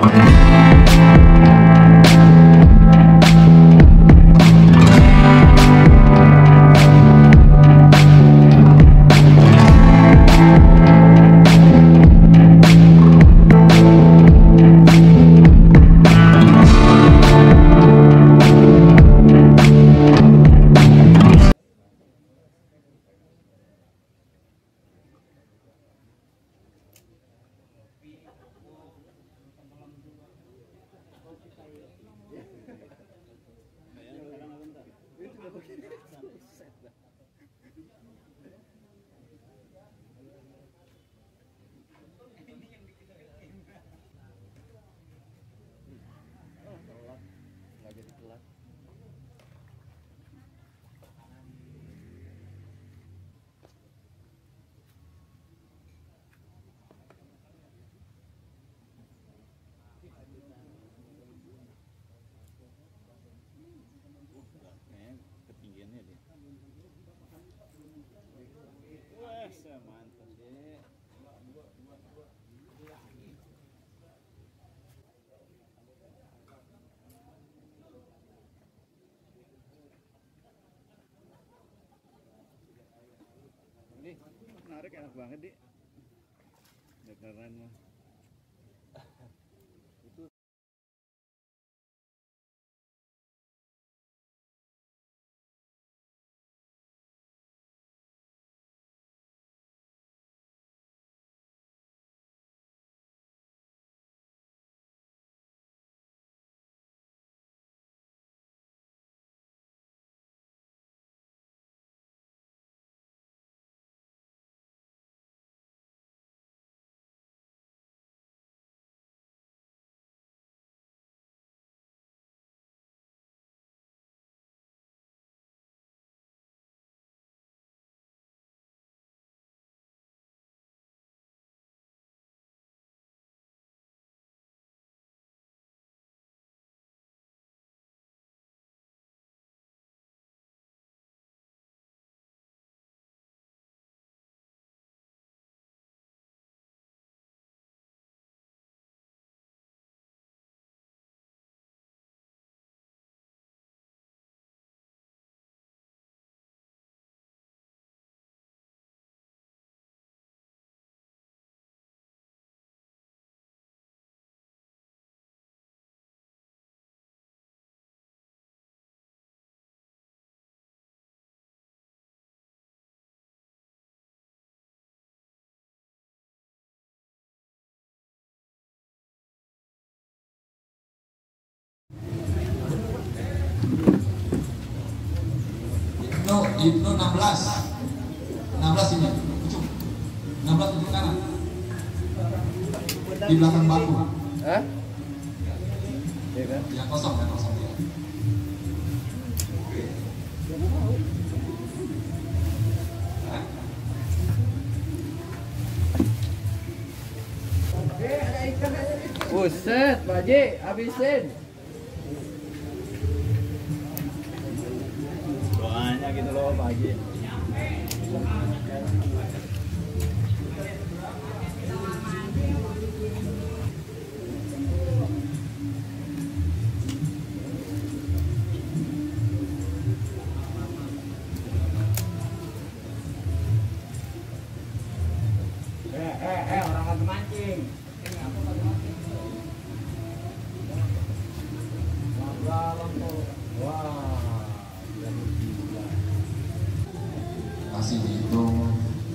Menarik, enak banget di dataran mah. Itu Ibnu 16 ini ujung 16 ujung kanan di belakang bangku. Yang kosong ya. Buset, Pak Haji, habisin. Doanya gitu loh Pak Haji. Orang lagi mancing. Wah, masih dihitung.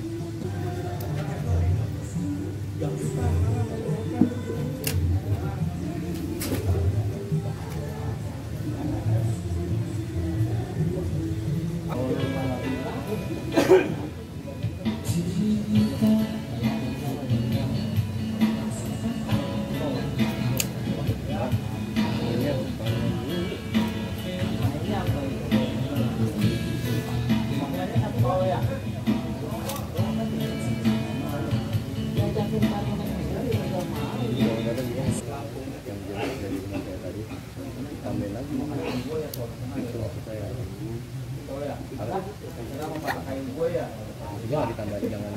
Ya, ditambah jangan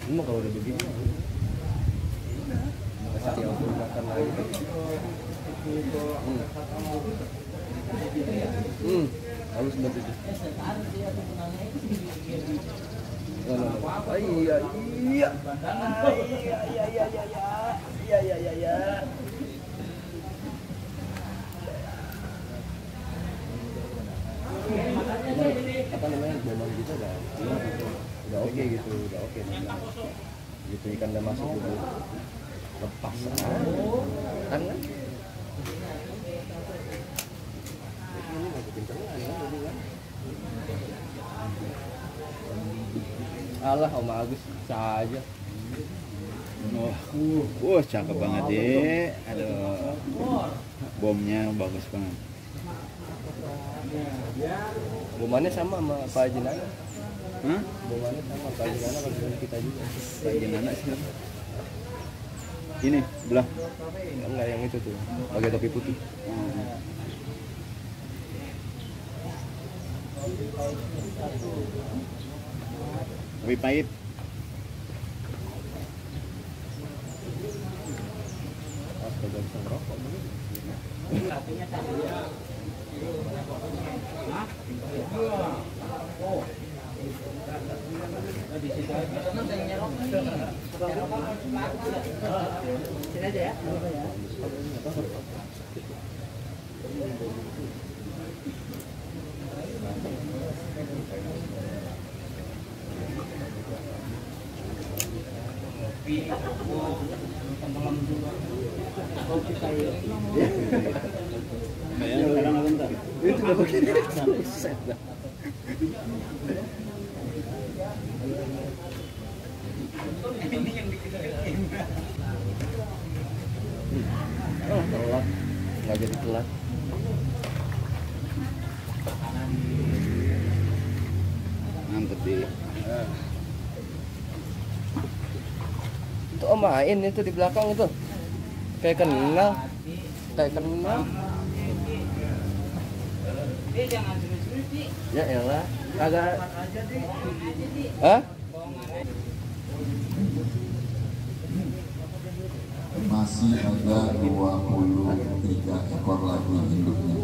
Emang kalau udah begini pasti aku makan lagi. Halus banget itu. Iya. Apa namanya, bomong gitu udah oke gitu, udah oke gitu, ikan udah masuk gitu, lepas kan alah Om Agus saja. Cakep banget deh. Aduh, bomnya bagus banget. Bomannya sama Pak Haji Nana. Hah? Bomannya sama Pak Haji Nana kalau kita juga. Lagi anak sih. Ini belah. Enggak yang itu tuh, pakai topi putih. Lebih pahit. Astaga, bisa ngerokok begitu. Sini aja ya. Bayang sekarang apa entar? Itu udah begini. Set dah. Telat. Nggak jadi telat. Mantep deh. Itu Om main itu di belakang itu. Kayak kenal. Ya elah. Agak. Hah? Masih ada 23 ekor lagi induknya.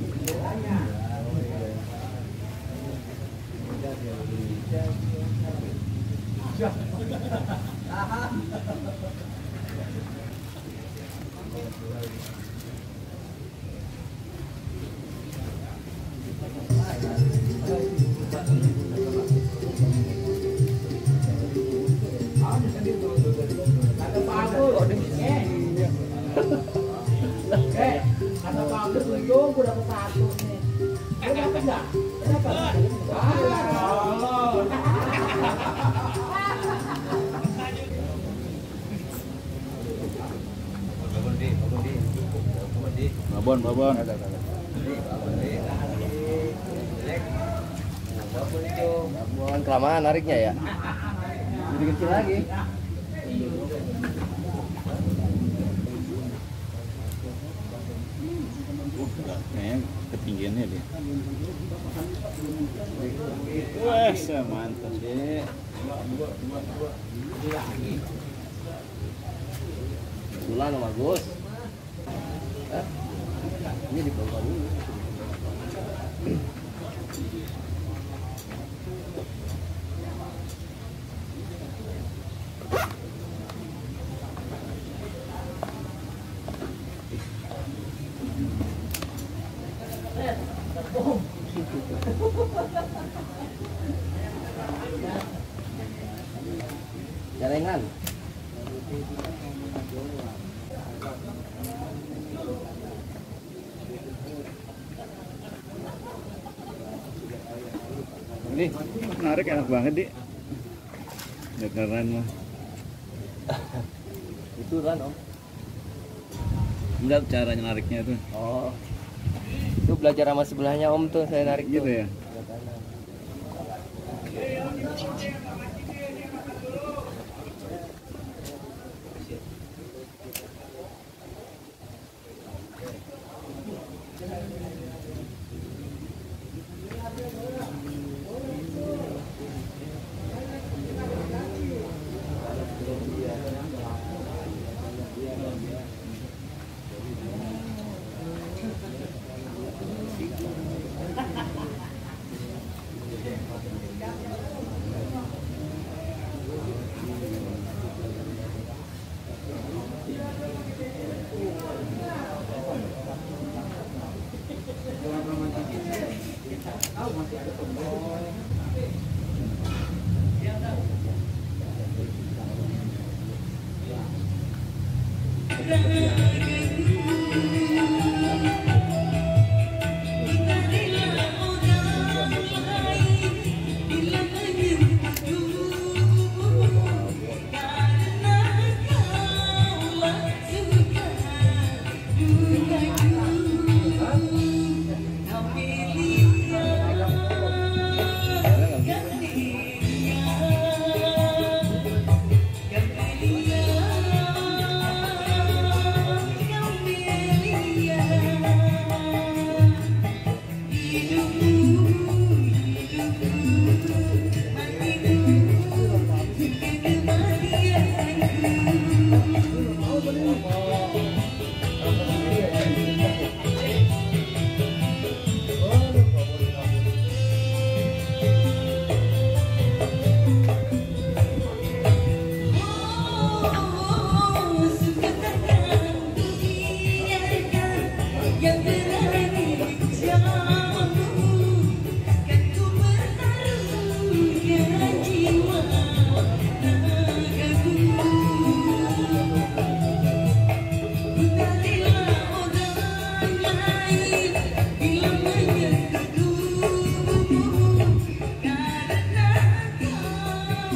Kata Pak Agus untung gue dapet satu nih. Gue dapet nggak? Dapat. Babon. Babon kelamaan nariknya ya. Jadi kecil lagi. Kayaknya ketinggiannya dia. Wah, mantap deh. Bulan sama Gus. Ini di bawah dulu. Jalengan. Ini menarik, enak banget deh. Beneran mah. Itu kan Om. Enggak, cara nariknya tuh. Oh. Itu belajar sama sebelahnya Om tuh, saya narik Gitu tuh. ya.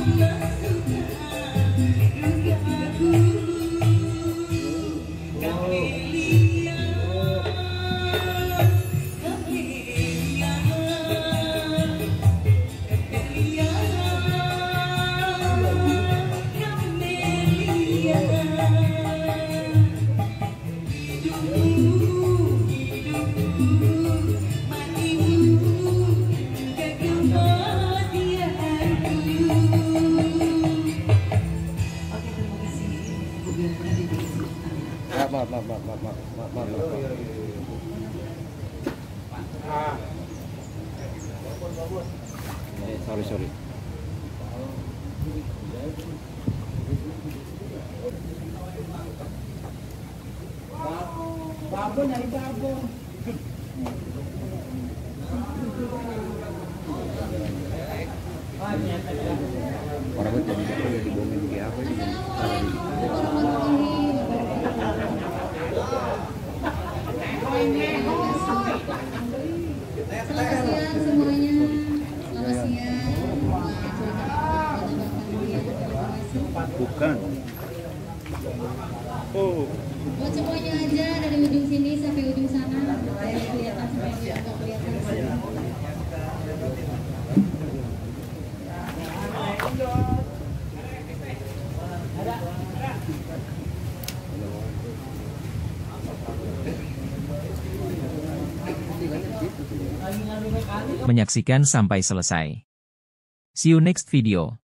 Sorry. Babon, nyari babon. Orang itu jadi dibohongin kayak apa sih? Selamat siang semuanya. Selamat siang. Bukan. Oh. Buat semuanya aja dari ujung sini sampai ujung sana. Kelihatan sampai agak kelihatan. Menyaksikan sampai selesai. See you next video.